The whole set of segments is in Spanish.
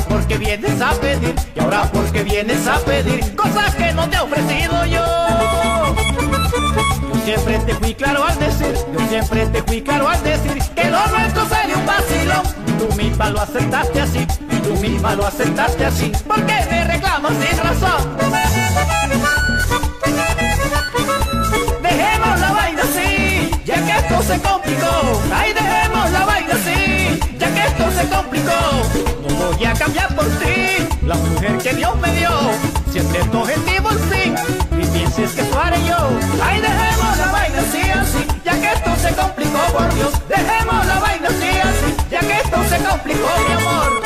porque vienes a pedir, y ahora porque vienes a pedir cosas que no te he ofrecido yo. Yo siempre te fui claro al decir, yo siempre te fui claro al decir que lo nuestro sería un vacilón. Tú misma lo aceptaste así, tú misma lo aceptaste así. ¿Por qué me reclamas sin razón? Dejemos la vaina así, ya que esto se complicó. Ay, dejemos la vaina así, ya que esto se complicó. No voy a cambiar por ti, la mujer que Dios me dio. Siempre tu objetivo el fin, y pienses que eso haré yo. Ay, dejemos la vaina así, ya que esto se complicó, por Dios. Dejemos la vaina así, ya que esto se complicó, mi amor.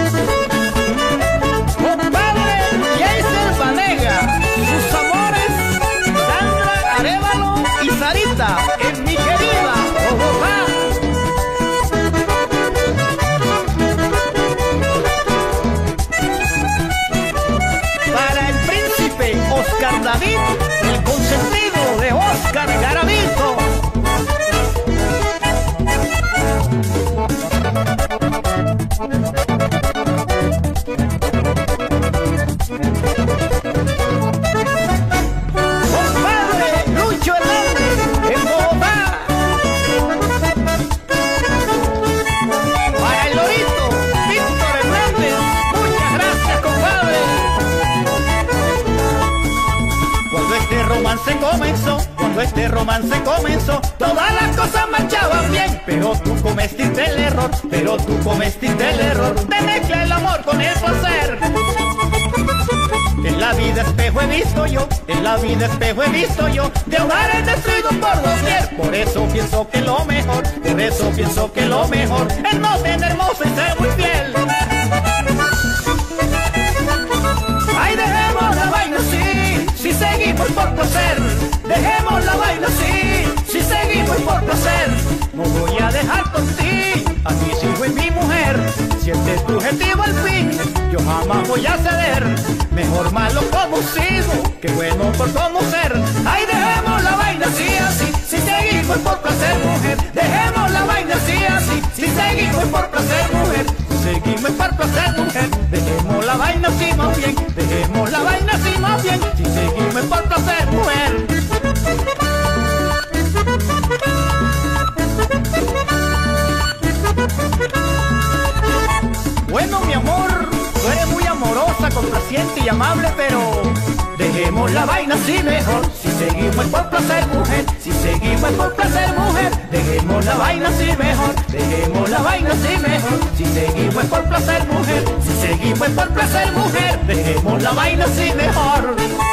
Compadre Jason Vanega, sus amores, Sandra Arevalo y Sarita, en mi querida Bogotá. Para el príncipe Oscar David, el consentido de Oscar Garavito. Compadre Lucho Hernández, en Bogotá. Para el lorito Víctor Hernández, muchas gracias, compadre. Cuando este romance comenzó, todas las cosas marchaban bien. Pero tú cometiste el error, de mezclar el amor con el placer. En la vida espejo he visto yo, de hogares destruidos por doquier. Por eso pienso que lo mejor, es no tener hermosa y ser muy fiel. Ay, dejemos la vaina así, si seguimos por placer. Dejemos la vaina así, si seguimos por placer. No voy a dejar por ti, aquí sigo en mi mujer. Si este es tu objetivo al fin, yo jamás voy a ceder. Mejor malo como sigo, que bueno por conocer. Ay, dejemos la vaina así, si seguimos por placer, mujer. Dejemos la vaina así, si seguimos por placer, mujer. Seguimos por placer, mujer. Dejemos la vaina así más bien, dejemos la vaina así más bien. Si seguimos por placer, mujer. Bueno, mi amor, tú eres muy amorosa, complaciente y amable, pero dejemos la vaina así mejor. Si seguimos por placer, mujer, si seguimos por placer, mujer. Dejemos la vaina así mejor, dejemos la vaina así mejor. Si seguimos por placer, mujer, si seguimos por placer, mujer. Dejemos la vaina así mejor.